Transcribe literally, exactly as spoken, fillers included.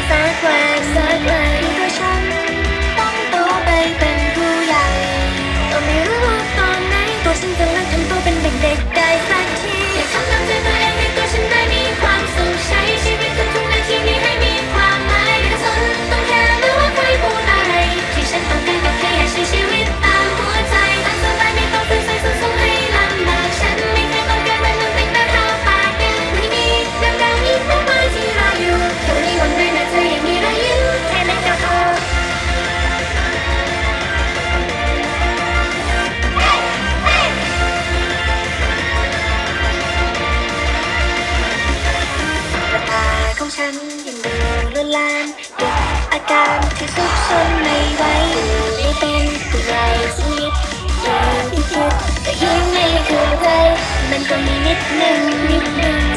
สักวันสักวันที่ตัวฉันต้องโตไปเป็นผู้ใหญ่ก็ไม่รู้ว่าตอนไหนตัวฉันจะเลิกทำตัวเป็นเด็กๆได้สักทีอยากทำตามใจตัวเองให้ตัวฉันได้มีความสุขใช้ชีวิตทุกๆนาทีนี้ให้มีความหมายไม่ต้องสนต้องแคร์ไม่ว่าใครพูดอะไรที่ฉันต้องการก็แค่อยากใช้ชีวิตตามหัวใจตามสบายไม่ต้องฝืนใส่ส่งให้ลำบากฉันไม่เคยต้องการมันต้องติดตาทาปากยังไม่มีเรื่องราวอีกมากมายที่รออยู่แค่วันนี้วันไหนนะเธอยังมีรอยยิ้มแค่นั้นก็พอของฉันยังดูเลือนลางเก็บอาการที่ซุกซนไม่ไหวไม่เป็นไรสักนิดอย่างที่คิดแต่ยังไม่คือใครมันก็มีนิดนึงนิดนึง